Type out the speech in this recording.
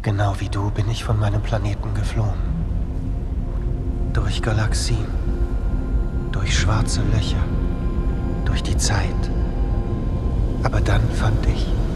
Genau wie du bin ich von meinem Planeten geflohen. Durch Galaxien, durch schwarze Löcher, durch die Zeit. Aber dann fand ich